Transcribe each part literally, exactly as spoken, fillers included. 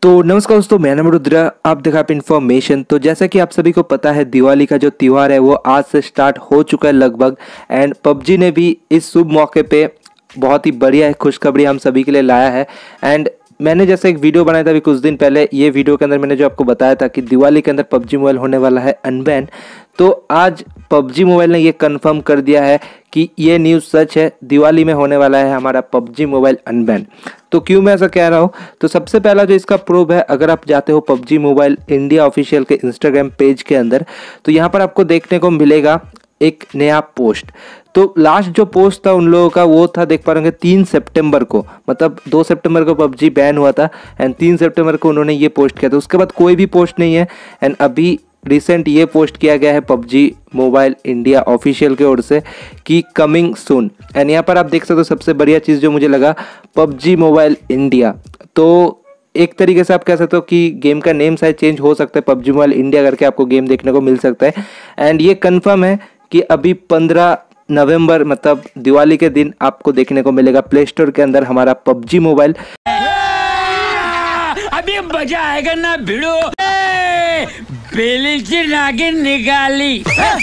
तो नमस्कार दोस्तों, मैं नाम रुद्रा, आप देखा आप इन्फॉर्मेशन। तो जैसा कि आप सभी को पता है, दिवाली का जो त्यौहार है वो आज से स्टार्ट हो चुका है लगभग। एंड पबजी ने भी इस शुभ मौके पे बहुत ही बढ़िया खुशखबरी हम सभी के लिए लाया है। एंड मैंने जैसे एक वीडियो बनाया था अभी कुछ दिन पहले, ये वीडियो के अंदर मैंने जो आपको बताया था कि दिवाली के अंदर पबजी मोबाइल होने वाला है अनबैन। तो आज पबजी मोबाइल ने ये कंफर्म कर दिया है कि ये न्यूज़ सच है, दिवाली में होने वाला है हमारा पबजी मोबाइल अनबैन। तो क्यों मैं ऐसा कह रहा हूँ, तो सबसे पहला जो इसका प्रूफ है, अगर आप जाते हो पबजी मोबाइल इंडिया ऑफिशियल के इंस्टाग्राम पेज के अंदर, तो यहाँ पर आपको देखने को मिलेगा एक नया पोस्ट। तो लास्ट जो पोस्ट था उन लोगों का वो था, देख पा रहे होंगे, तीन सितंबर को, मतलब दो सितंबर को पबजी बैन हुआ था एंड तीन सितंबर को उन्होंने ये पोस्ट किया था। उसके बाद कोई भी पोस्ट नहीं है। एंड अभी रिसेंट ये पोस्ट किया गया है पबजी मोबाइल इंडिया ऑफिशियल की ओर से कि कमिंग सून। एंड यहाँ पर आप देख सकते हो, सबसे बढ़िया चीज़ जो मुझे लगा, पबजी मोबाइल इंडिया। तो एक तरीके से आप कह सकते हो कि गेम का नेम शायद चेंज हो सकता है, पबजी मोबाइल इंडिया करके आपको गेम देखने को मिल सकता है। एंड ये कंफर्म है कि अभी पंद्रह नवंबर मतलब दिवाली के दिन आपको देखने को मिलेगा प्ले स्टोर के अंदर हमारा पबजी मोबाइल। अभी मजा आएगा ना भिड़ो, बेली की नागिन निकाली।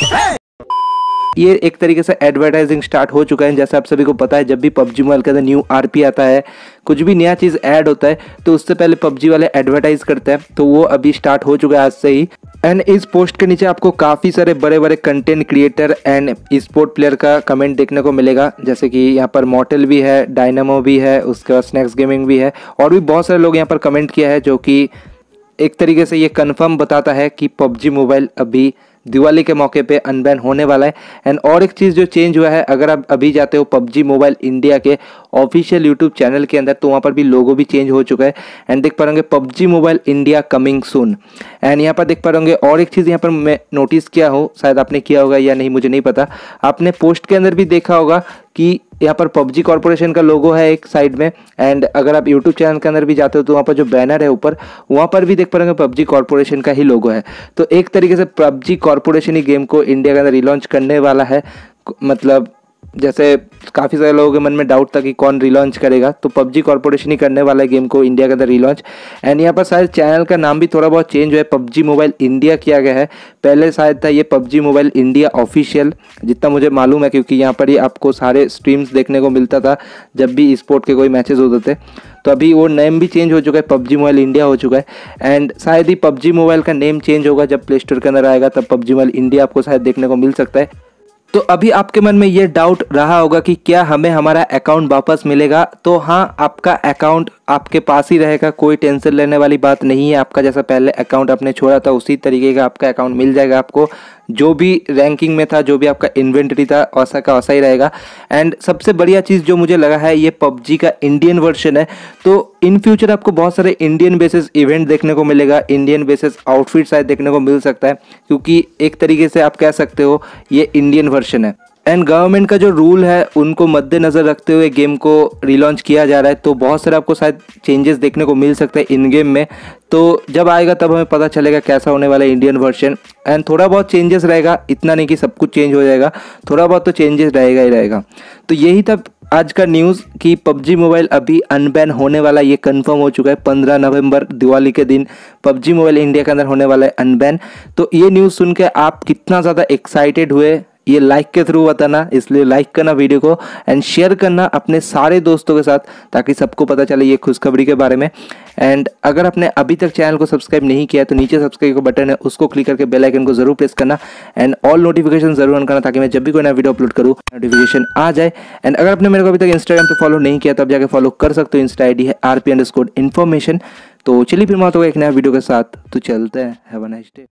ये एक तरीके से एडवर्टाइजिंग स्टार्ट हो चुका है। जैसे आप सभी को पता है, जब भी पबजी मोबाइल के अंदर न्यू आरपी आता है, कुछ भी नया चीज़ ऐड होता है, तो उससे पहले पबजी वाले एडवर्टाइज करते हैं। तो वो अभी स्टार्ट हो चुका है आज से ही। एंड इस पोस्ट के नीचे आपको काफ़ी सारे बड़े बड़े content creator and sport player का कमेंट देखने को मिलेगा। जैसे कि यहाँ पर मॉर्टल भी है, डायनामो भी है, उसके बाद स्नैक्स गेमिंग भी है, और भी बहुत सारे लोग यहाँ पर कमेंट किया है, जो कि एक तरीके से ये कंफर्म बताता है कि पबजी मोबाइल अभी दिवाली के मौके पे अनबैन होने वाला है। एंड और एक चीज़ जो चेंज हुआ है, अगर आप अभी जाते हो पबजी मोबाइल इंडिया के ऑफिशियल यूट्यूब चैनल के अंदर, तो वहाँ पर भी लोगो भी चेंज हो चुका है। एंड देख पा रहे होंगे PUBG mobile India coming soon. And यहाँ पर देख पा रहे होंगे और एक चीज़ यहाँ पर मैं नोटिस किया हो, शायद आपने किया होगा या नहीं मुझे नहीं पता, आपने पोस्ट के अंदर भी देखा होगा कि यहाँ पर पबजी कॉर्पोरेशन का लोगो है एक साइड में। एंड अगर आप यूट्यूब चैनल के अंदर भी जाते हो तो वहाँ पर जो बैनर है ऊपर, वहाँ पर भी देख पा रहे होंगे पबजी कॉर्पोरेशन का ही लोगो है। तो एक तरीके से पबजी कॉर्पोरेशन ही गेम को इंडिया के अंदर रिलॉन्च करने वाला है। मतलब जैसे काफ़ी सारे लोगों के मन में डाउट था कि कौन रिलॉन्च करेगा, तो पबजी कॉर्पोरेशन ही करने वाला है गेम को इंडिया के अंदर रिलॉन्च। एंड यहाँ पर शायद चैनल का नाम भी थोड़ा बहुत चेंज हुआ है, पबजी मोबाइल इंडिया किया गया है। पहले शायद था ये पबजी मोबाइल इंडिया ऑफिशियल, जितना मुझे मालूम है, क्योंकि यहाँ पर ही आपको सारे स्ट्रीम्स देखने को मिलता था जब भी स्पोर्ट के कोई मैचेस होते थे। तो अभी वो नेम भी चेंज हो चुका है, पबजी मोबाइल इंडिया हो चुका है। एंड शायद ही पबजी मोबाइल का नेम चेंज होगा जब प्ले स्टोर के अंदर आएगा, तब पबजी मोबाइल इंडिया आपको शायद देखने को मिल सकता है। तो अभी आपके मन में ये डाउट रहा होगा कि क्या हमें हमारा अकाउंट वापस मिलेगा। तो हाँ, आपका अकाउंट आपके पास ही रहेगा, कोई टेंशन लेने वाली बात नहीं है। आपका जैसा पहले अकाउंट आपने छोड़ा था उसी तरीके का आपका अकाउंट मिल जाएगा आपको। जो भी रैंकिंग में था, जो भी आपका इन्वेंटरी था, वैसा का वैसा ही रहेगा। एंड सबसे बढ़िया चीज़ जो मुझे लगा है, ये पबजी का इंडियन वर्जन है। तो इन फ्यूचर आपको बहुत सारे इंडियन बेसिस इवेंट देखने को मिलेगा, इंडियन बेसिस आउटफिट शायद देखने को मिल सकता है, क्योंकि एक तरीके से आप कह सकते हो ये इंडियन वर्जन है। एंड गवर्नमेंट का जो रूल है उनको मद्देनज़र रखते हुए गेम को रिलॉन्च किया जा रहा है। तो बहुत सारे आपको शायद चेंजेस देखने को मिल सकते हैं इन गेम में। तो जब आएगा तब हमें पता चलेगा कैसा होने वाला है इंडियन वर्जन। एंड थोड़ा बहुत चेंजेस रहेगा, इतना नहीं कि सब कुछ चेंज हो जाएगा, थोड़ा बहुत तो चेंजेस रहेगा ही रहेगा। तो यही था आज का न्यूज़ कि पबजी मोबाइल अभी अनबैन होने वाला, ये कंफर्म हो चुका है। पंद्रह नवंबर दिवाली के दिन पबजी मोबाइल इंडिया के अंदर होने वाला है अनबैन। तो ये न्यूज़ सुन के आप कितना ज़्यादा एक्साइटेड हुए, ये लाइक के थ्रू बताना। इसलिए लाइक करना वीडियो को एंड शेयर करना अपने सारे दोस्तों के साथ, ताकि सबको पता चले ये खुशखबरी के बारे में। एंड अगर आपने अभी तक चैनल को सब्सक्राइब नहीं किया तो नीचे सब्सक्राइब का बटन है, उसको क्लिक करके बेल आइकन को जरूर प्रेस करना। एंड ऑल नोटिफिकेशन जरूर ऑन करना, ताकि मैं जब भी कोई नया वीडियो अपलोड करूँ नोटिफिकेशन आ जाए। एंड अगर आपने मेरे को अभी तक इंस्टाग्राम पे फॉलो नहीं किया तो आप जाके फॉलो कर सकते हो। इंस्टा आई डी है R P underscore information. तो चलिए फिर मैं आता हूँ एक नया वीडियो के साथ, तो चलते हैं। Have a nice day.